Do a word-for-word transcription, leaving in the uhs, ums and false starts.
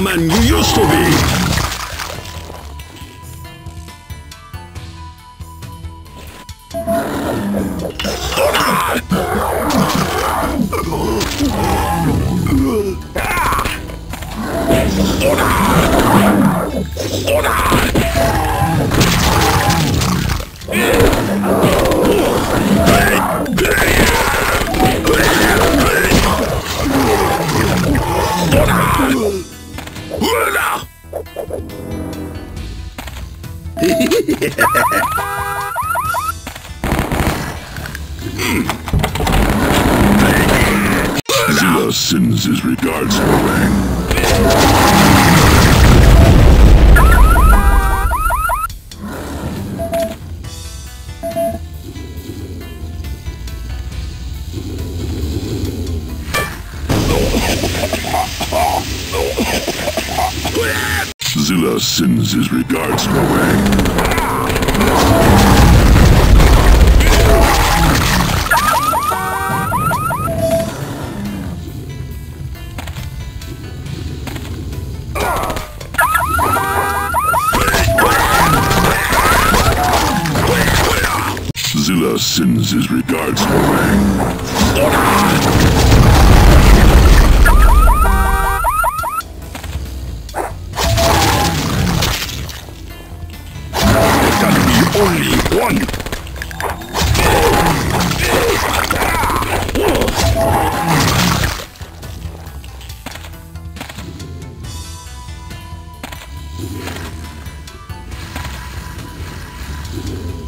man you used to be! Zilla sends his regards to Wang. Zilla sends his regards to Wang. Zilla sends his regards to Wang. There can be only one! You